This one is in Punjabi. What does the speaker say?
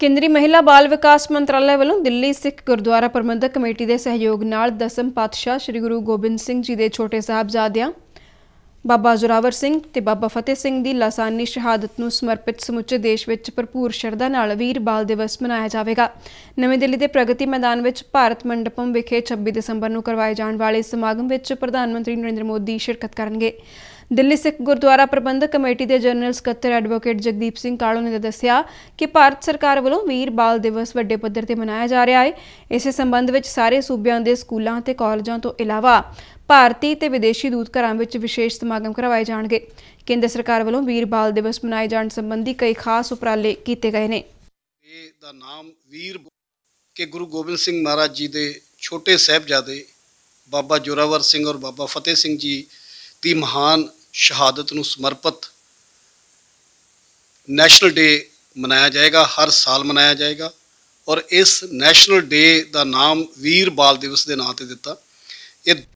ਕੇਂਦਰੀ ਮਹਿਲਾ ਬਾਲ ਵਿਕਾਸ ਮੰਤਰਾਲੇ ਵੱਲੋਂ ਦਿੱਲੀ ਸਿੱਖ ਗੁਰਦੁਆਰਾ ਪ੍ਰਬੰਧਕ ਕਮੇਟੀ ਦੇ ਸਹਿਯੋਗ ਨਾਲ ਦਸਮ ਪਾਤਸ਼ਾਹ ਸ੍ਰੀ ਗੁਰੂ ਗੋਬਿੰਦ ਸਿੰਘ ਜੀ ਦੇ ਛੋਟੇ ਸਾਹਿਬਜ਼ਾਦਿਆਂ ਬਾਬਾ ਜ਼ੋਰਾਵਰ ਸਿੰਘ ਤੇ ਬਾਬਾ ਫਤਿਹ ਸਿੰਘ ਦੀ ਲਾਸਾਨੀ ਸ਼ਹਾਦਤ ਨੂੰ ਸਮਰਪਿਤ ਸਮੁੱਚੇ ਦੇਸ਼ ਵਿੱਚ ਭਰਪੂਰ ਸ਼ਰਧਾ ਨਾਲ ਵੀਰ ਬਾਲ ਦਿਵਸ ਮਨਾਇਆ ਜਾਵੇਗਾ। ਨਵੀਂ ਦਿੱਲੀ ਦੇ ਪ੍ਰਗਤੀ ਮੈਦਾਨ ਵਿੱਚ ਭਾਰਤ ਮੰਡਪਮ ਵਿਖੇ 26 ਦਸੰਬਰ ਨੂੰ ਕਰਵਾਏ ਜਾਣ ਵਾਲੇ ਸਮਾਗਮ ਵਿੱਚ ਪ੍ਰਧਾਨ ਮੰਤਰੀ ਨਰਿੰਦਰ ਮੋਦੀ ਸ਼ਿਰਕਤ ਕਰਨਗੇ। ਦਿੱਲੀ ਸਿੱਖ ਗੁਰਦੁਆਰਾ ਪ੍ਰਬੰਧਕ ਕਮੇਟੀ ਦੇ ਜਨਰਲ ਸਕੱਤਰ ਐਡਵੋਕੇਟ ਜਗਦੀਪ ਸਿੰਘ ਕਾਲੋ ਨੇ ਦੱਸਿਆ ਕਿ ਭਾਰਤ ਸਰਕਾਰ ਵੱਲੋਂ ਵੀਰ ਬਾਲ ਦਿਵਸ ਵੱਡੇ ਪੱਧਰ ਤੇ ਮਨਾਇਆ ਜਾ ਰਿਹਾ ਹੈ। ਇਸੇ ਸੰਬੰਧ ਵਿੱਚ ਸਾਰੇ ਸੂਬਿਆਂ ਦੇ ਸਕੂਲਾਂ ਤੇ ਕਾਲਜਾਂ ਤੋਂ ਇਲਾਵਾ ਭਾਰਤੀ ਤੇ ਵਿਦੇਸ਼ੀ ਦੂਤ ਘਰਾਂ ਵਿੱਚ ਵਿਸ਼ੇਸ਼ ਸਮਾਗਮ ਕਰਵਾਏ ਜਾਣਗੇ। ਕੇਂਦਰ ਸਰਕਾਰ ਵੱਲੋਂ ਵੀਰ ਬਾਲ ਦਿਵਸ ਮਨਾਏ ਜਾਣ ਸੰਬੰਧੀ ਕਈ ਖਾਸ ਉਪਰਾਲੇ ਕੀਤੇ ਗਏ ਨੇ। ਇਹ ਦਾ ਨਾਮ ਵੀਰ ਕਿ ਗੁਰੂ ਗੋਬਿੰਦ ਸਿੰਘ ਮਹਾਰਾਜ ਜੀ ਦੇ ਛੋਟੇ ਸਾਹਿਬਜ਼ਾਦੇ ਬਾਬਾ ਜ਼ੋਰਾਵਰ ਸਿੰਘ ਔਰ ਬਾਬਾ ਫਤਿਹ ਸਿੰਘ ਜੀ ਦੀ ਮਹਾਨ ਸ਼ਹਾਦਤ ਨੂੰ ਸਮਰਪਿਤ ਨੈਸ਼ਨਲ ਡੇ ਮਨਾਇਆ ਜਾਏਗਾ। ਹਰ ਸਾਲ ਮਨਾਇਆ ਜਾਏਗਾ ਔਰ ਇਸ ਨੈਸ਼ਨਲ ਡੇ ਦਾ ਨਾਮ ਵੀਰ ਬਾਲ ਦਿਵਸ ਦੇ ਨਾਂ ਤੇ ਦਿੱਤਾ। ਇਹ